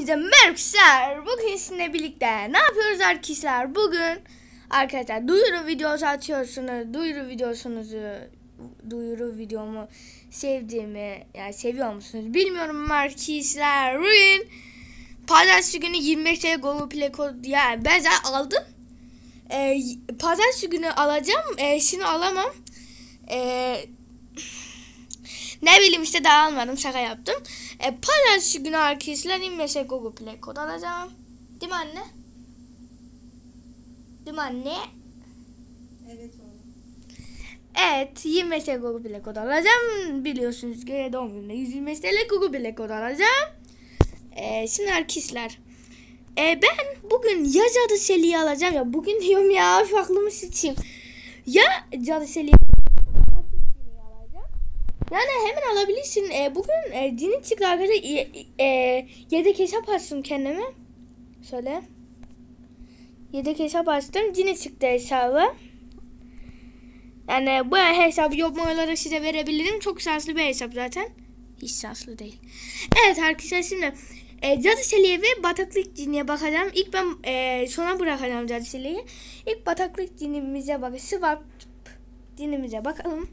Hepinize merhabalar. Bugün sizinle birlikte ne yapıyoruz arkadaşlar? Bugün arkadaşlar duyuru videosu atıyorsunuz. Duyuru videomu sevdiğimi, yani seviyor musunuz bilmiyorum arkadaşlar. Bugün pazartesi günü 25 TL Google Play kod, yani ben zaten aldım. Pazartesi günü alacağım. Şimdi alamam. Ne bileyim işte, daha almadım, şaka yaptım. Pazartesi günü arkadaşlar 25 Google Play kod alacağım. Değil mi anne? Değil mi anne? Evet oğlum. Evet, 25 Google Play kod alacağım. Biliyorsunuz ki doğum günümde 125 TL Google Play kod alacağım. Şimdi arkadaşlar ben bugün ya Cadı Seli'yi alacağım, ya bugün diyorum ya, aklımı sıçayım. Ya Cadı Seli'yi yani hemen alabilirsin. Bugün dinin çıktı arkadaşlar. Yedek hesap açtım kendime. Şöyle. Yedek hesap açtım. Dinin çıktı hesabı. Yani bu hesabı yapma olarak size verebilirim. Çok şanslı bir hesap zaten. Hiç şanslı değil. Evet arkadaşlar, şimdi Cadı Seli'ye ve Bataklık Cini'ye bakacağım. İlk ben sona bırakacağım Cadı Seli'yi. İlk Bataklık Cini'mize bakacağız. Swap Cini'mize bakalım.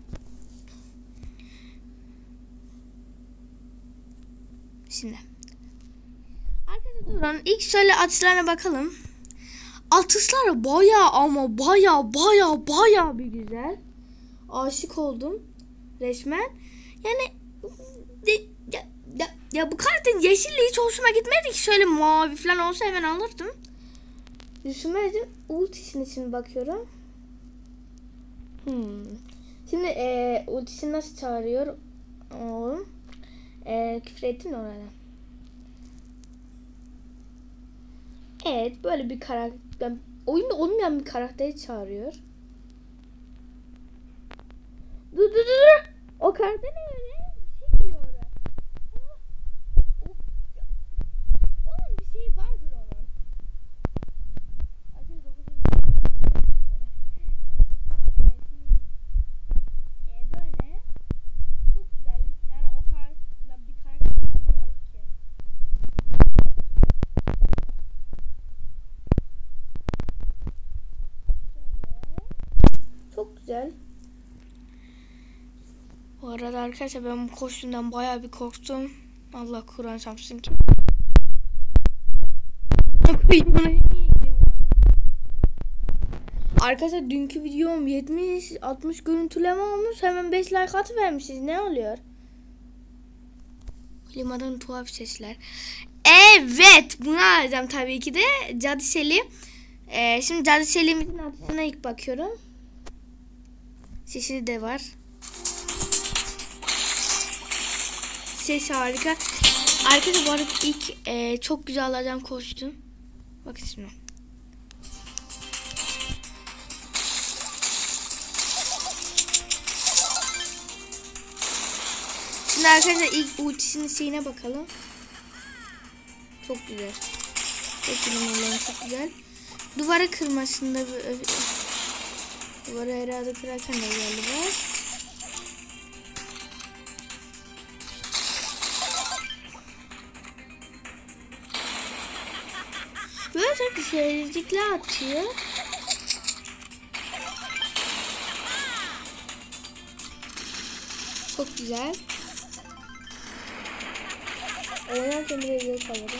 Şimdi arkadaşlar durun, ilk şöyle atışlarına bakalım. Atışlar baya bir güzel. Aşık oldum resmen. Yani ya bu kartın yeşilliği hiç hoşuma gitmedi ki. Şöyle mavi falan olsa hemen alırdım. Düşünmedim. Ultisini şimdi bakıyorum. Şimdi ultisini nasıl çağırıyor oğlum? Küfür ettim de orada. Evet, böyle bir karakter, oyunda olmayan bir karakteri çağırıyor. Dur. O karakter ne öyle? Bir şey geliyor oraya. Onun bir şey vardır onun. Böyle çok güzel. Yani o karakter, bir karakter anlamadım ki. Çok güzel. Bu arada arkadaşlar ben bu kostümden bayağı bir korktum. Allah Kur'an çarpsın ki. Arkadaşlar dünkü videom 70-60 görüntüleme olmuş. Hemen 5 like atıvermişiz. Ne oluyor? Klimadan tuhaf sesler. Evet, bunu alacağım tabii ki de. Cadı Seli. Şimdi Cadı Seli'mizin adına ilk bakıyorum. Sesi de var. Ses harika. Arkadaşlar bu arada ilk çok güzel alacağım kostüm. Bakın şimdi. Şimdi arkadaşlar ilk ultisinin şeyine bakalım. Çok güzel. Çok güzel. Duvara kırmasında duvara herhalde kırarken de galiba. Böyle çok şeycikler atıyor. Çok güzel. Oynarken biraz zevk alırım.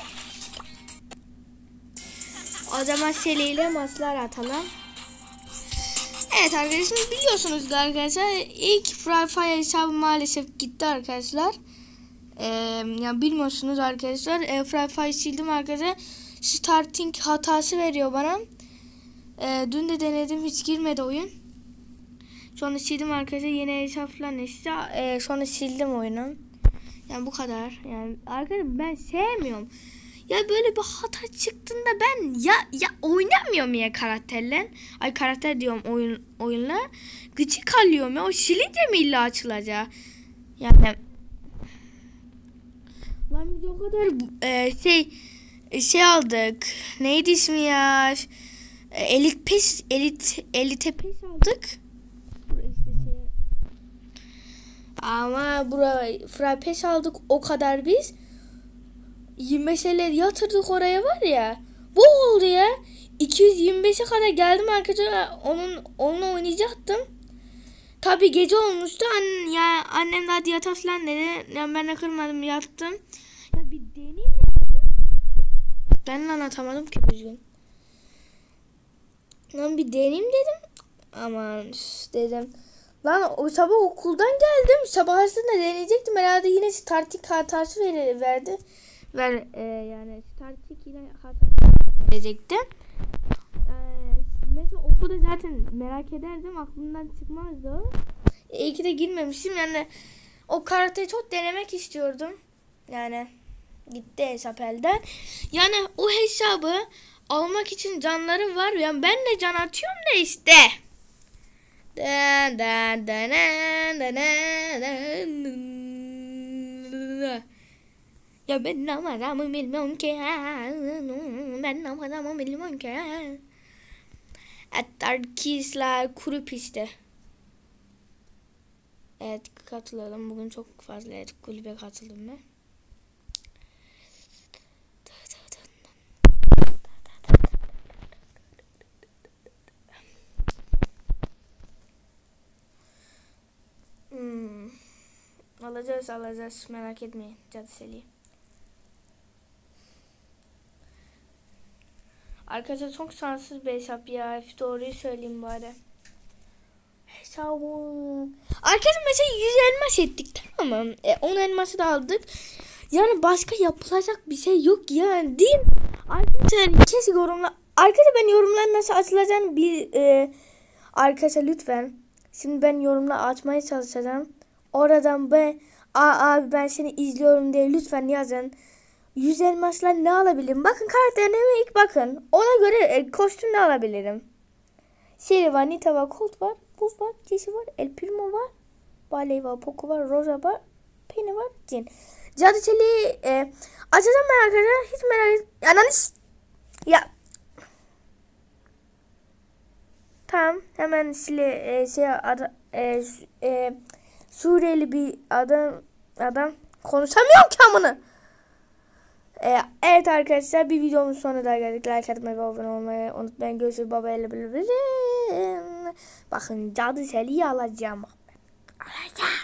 O zaman Seli ile maslar atalım. Evet arkadaşlar, biliyorsunuz arkadaşlar ilk Free Fire hesabı maalesef gitti arkadaşlar. Yani bilmiyorsunuz arkadaşlar, Free Fire sildim arkadaşlar. Starting hatası veriyor bana. Dün de denedim, hiç girmedi oyun. Sonra sildim arkadaşlar, yeni hesap falan işte. Sonra sildim oyunu. Yani bu kadar. Yani arkadaşlar ben sevmiyorum. Ya böyle bir hata çıktığında ben ya oynamıyorum ya karakterle. Ay karakter diyorum, oyunla. Gıcık alıyorum ya. O silince mi illa açılacak? Yani lan biz o kadar şey aldık. Neydi ismi ya? Elite pes aldık. Ama buraya Free Pass aldık o kadar biz. 25'leri yatırdık oraya var ya. Bu oldu ya. 225'e kadar geldim arkadaşlar. Onunla oynayacaktım. Tabi gece olmuştu. Annem de hadi yat falan dedi. Yani ben de kırmadım, yattım. Ya bir deneyim mi? Ben anlatamadım ki düzgün. Lan bir deneyim dedim. Aman dedim. Lan o sabah okuldan geldim. Sabah aslında deneyecektim. Herhalde yine starting hatası verdi. Yani starting yine hatası verecektim. Mesela okulda zaten merak ederdim. Aklımdan çıkmazdı o. İyi ki de girmemişim. Yani o karakteri çok denemek istiyordum. Yani gitti hesap elden. Yani o hesabı almak için canlarım var. Yani ben de can atıyorum da işte. Ya ben numaramı bilmiyorum ki. Ben numaramı bilmiyorum ki. Arkadaşlar kuru pistte. Evet, katılalım. Bugün çok fazla kulübe katıldım ben. Alacağız merak etmeyin Cadiseli. Arkadaşlar çok şanssız bir hesap ya. Doğruyu söyleyeyim bari. Hesabım. Arkadaşlar mesela 100 elmas ettik, tamam mı? 10 elması da aldık. Yani başka yapılacak bir şey yok yani, değil mi? Arkadaşlar kesin yorumlar. Arkadaşlar ben yorumlar nasıl açılacağını arkadaşlar lütfen. Şimdi ben yorumlar açmaya çalışacağım. Oradan abi ben seni izliyorum diye lütfen yazın. 100 elmasla ne alabilirim? Bakın karakterime ilk bakın. Ona göre kostüm de alabilirim. Seri var, Nita var, Colt var, Buz var, Jesse var, El Primo var, Barley var, Poco var, Rosa var, Penny var, Jin. Cadiseli açacağım ben arkadaşlar. Hiç merak etmeyin. Ya. Tamam, hemen Suriyeli bir adam konuşamıyorum ki amına. Evet arkadaşlar, bir videomun sonuna geldik. Like atmayı ve abone olmayı unutmayın. Görüşürüz. Baba ele. Bakın Cadiseli'yi alacağım.